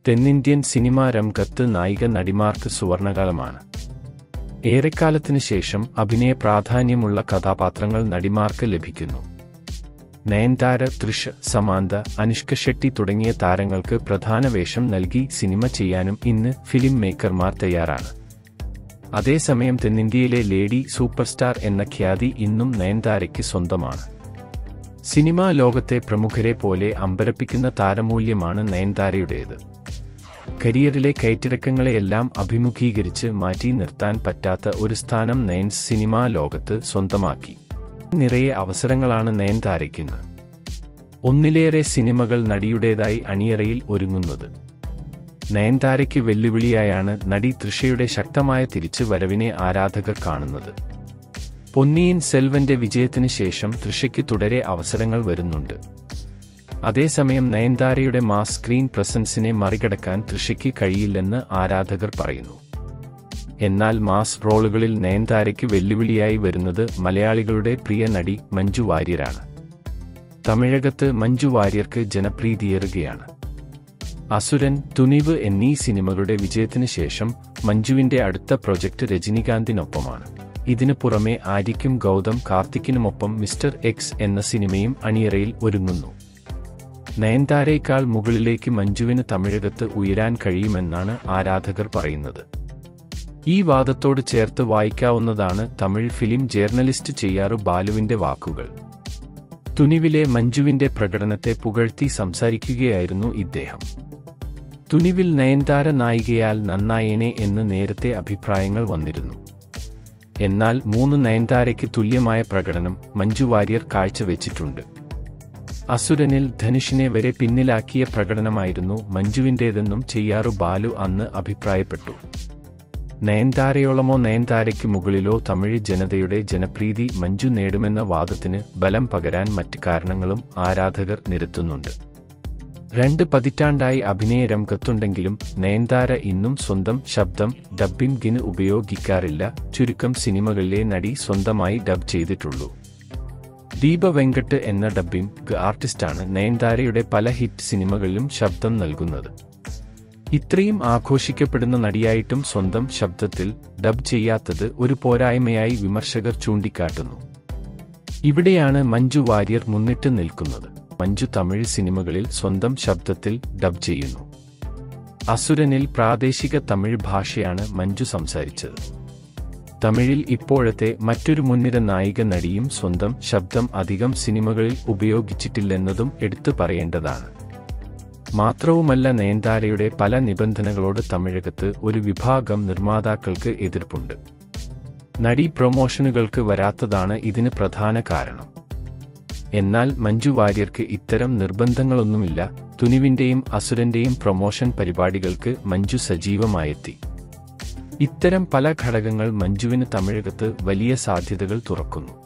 തെന്നിന്ത്യൻ സിനിമാ രംഗത്ത് നായിക നടിമാർക്ക് സുവർണകാലമാണ്. ഏറെക്കാലത്തിനു ശേഷം അഭിനയ പ്രാധാന്യമുള്ള കഥാപാത്രങ്ങൾ നടിമാർക്ക് ലഭിക്കുന്നു. നയൻതാര, തൃഷ, സമാന്ത, അനുഷ്ക, ഷെട്ടി തുടങ്ങിയ താരങ്ങൾക്ക് പ്രധാന വേഷം നൽകി സിനിമ ചെയ്യാനും ഇന്ന് ഫിലിം മേക്കർമാർ തയ്യാറാണ്. അതേസമയം തെന്നിന്ത്യയിലെ ലേഡി സൂപ്പർസ്റ്റാർ എന്ന ഖ്യാതി ഇന്നും നയൻതാരയ്ക്ക് സ്വന്തമാണ്. സിനിമാ ലോകത്തെ പ്രമുഖരെ പോലെ അമ്പരപ്പിക്കുന്ന താരമൂല്യമാണ് നയൻതാരയുടേത്. കരിയറിലെ കയറ്റിറക്കങ്ങളെയെല്ലാം അഭിമുഖീകരിച്ച് മാറ്റി നിർത്താൻ പറ്റാത്ത ഒരു സ്ഥാനം നയൻസ് സിനിമാ ലോകത്ത് സ്വന്തമാക്കി. നിറയെ അവസരങ്ങളാണ് നയൻതാരയ്ക്കുന്ന്. ഒന്നിലേറെ സിനിമകൾ നടിയുടേതായി അണിയറയിൽ ഒരുങ്ങുന്നത്. നയൻതാരയ്ക്ക് വെല്ലുവിളിയായാണ് നടി തൃഷയുടെ ശക്തമായ തിരിച്ചു വരവിനെ ആരാധകർ കാണുന്നത്. പൊന്നിയിൻ സെൽവന്റെ വിജയത്തിന് ശേഷം തൃഷയ്ക്ക് തുടരെ അവസരങ്ങൾ വരുന്നുണ്ട്. അതേസമയം നയൻതാരയുടെ മാസ് സ്ക്രീൻ പ്രസൻസിനെ മറികടക്കാൻ തൃഷയ്ക്ക് കഴിയില്ലെന്ന് ആരാധകർ പറയുന്നു. എന്നാൽ മാസ് റോളുകളിൽ നയൻതാരയ്ക്ക് വെല്ലുവിളിയായി വരുന്നത് മലയാളികളുടെ പ്രിയ നടി മഞ്ജു വാര്യരാണ്. തമിഴകത്ത് മഞ്ജു വാര്യർക്ക് ജനപ്രീതിയേറുകയാണ്. അസുരൻ, തുനിവ് എന്നീ സിനിമകളുടെ വിജയത്തിന് ശേഷം മഞ്ജുവിന്റെ അടുത്ത പ്രൊജക്ട് രജനികാന്തിനൊപ്പമാണ്. ഇതിനു പുറമെ ആര്യയ്ക്കും ഗൗതം കാർത്തിക്കിനുമൊപ്പം മിസ്റ്റർ എക്സ് എന്ന സിനിമയും അണിയറയിൽ ഒരുങ്ങുന്നു. നയൻതാരയേക്കാൾ മുകളിലേക്ക് മഞ്ജുവിന് തമിഴകത്ത് ഉയരാൻ കഴിയുമെന്നാണ് ആരാധകർ പറയുന്നത്. ഈ വാദത്തോട് ചേർത്ത് വായിക്കാവുന്നതാണ് തമിഴ് ഫിലിം ജേർണലിസ്റ്റ് ചെയ്യാറു ബാലുവിന്റെ വാക്കുകൾ. തുനിവിലെ മഞ്ജുവിന്റെ പ്രകടനത്തെ പുകഴ്ത്തി സംസാരിക്കുകയായിരുന്നു ഇദ്ദേഹം. തുനിവിൽ നയൻതാര നായികയാൽ നന്നായേനെ എന്ന് നേരത്തെ അഭിപ്രായങ്ങൾ വന്നിരുന്നു. എന്നാൽ നയൻതാരയ്ക്ക് തുല്യമായ പ്രകടനം മഞ്ജു വാര്യർ കാഴ്ചവെച്ചിട്ടുണ്ട്. അസുരനിൽ ധനുഷിനെ വരെ പിന്നിലാക്കിയ പ്രകടനമായിരുന്നു മഞ്ജുവിന്റേതെന്നും ചെയ്യാറു ബാലു അന്ന് അഭിപ്രായപ്പെട്ടു. നയൻതാരയോളമോ നയൻതാരയ്ക്ക് മുകളിലോ തമിഴ് ജനതയുടെ ജനപ്രീതി മഞ്ജു നേടുമെന്ന വാദത്തിന് ബലം പകരാൻ മറ്റ് കാരണങ്ങളും ആരാധകർ നിരത്തുന്നുണ്ട്. 2 പതിറ്റാണ്ടായി അഭിനയ രംഗത്തുണ്ടെങ്കിലും നയൻതാര ഇന്നും സ്വന്തം ശബ്ദം ഡബ്ബിംഗിന് ഉപയോഗിക്കാറില്ല. ചുരുക്കം സിനിമകളിലെ നടി സ്വന്തമായി ഡബ് ചെയ്തിട്ടുള്ളൂ. ദീപ വെങ്കട്ട് എന്ന ഡബ്ബിംഗ് ആർട്ടിസ്റ്റാണ് നയൻതാരയുടെ പല ഹിറ്റ് സിനിമകളിലും ശബ്ദം നൽകുന്നത്. ഇത്രയും ആഘോഷിക്കപ്പെടുന്ന നടിയായിട്ടും സ്വന്തം ശബ്ദത്തിൽ ഡബ് ചെയ്യാത്തത് ഒരു പോരായ്മയായി വിമർശകർ ചൂണ്ടിക്കാട്ടുന്നു. ഇവിടെയാണ് മഞ്ജു വാര്യർ മുന്നിട്ട് നിൽക്കുന്നത്. മഞ്ജു തമിഴ് സിനിമകളിൽ സ്വന്തം ശബ്ദത്തിൽ ഡബ് ചെയ്യുന്നു. അസുരനിൽ പ്രാദേശിക തമിഴ് ഭാഷയാണ് മഞ്ജു സംസാരിച്ചത്. തമിഴിൽ ഇപ്പോഴത്തെ മറ്റൊരു മുൻനിര നായിക നടിയും സ്വന്തം ശബ്ദം അധികം സിനിമകളിൽ ഉപയോഗിച്ചിട്ടില്ലെന്നതും എടുത്തു പറയേണ്ടതാണ്. മാത്രവുമല്ല, നയൻതാരയുടെ പല നിബന്ധനകളോട് തമിഴകത്ത് ഒരു വിഭാഗം നിർമ്മാതാക്കൾക്ക് എതിർപ്പുണ്ട്. നടി പ്രൊമോഷനുകൾക്ക് വരാത്തതാണ് ഇതിന് പ്രധാന കാരണം. എന്നാൽ മഞ്ജു വാര്യർക്ക് ഇത്തരം നിർബന്ധങ്ങളൊന്നുമില്ല. തുനിവിന്റെയും അസുരന്റെയും പ്രൊമോഷൻ പരിപാടികൾക്ക് മഞ്ജു സജീവമായെത്തി. ഇത്തരം പല ഘടകങ്ങൾ മഞ്ജുവിന് തമിഴകത്ത് വലിയ സാധ്യതകൾ തുറക്കുന്നു.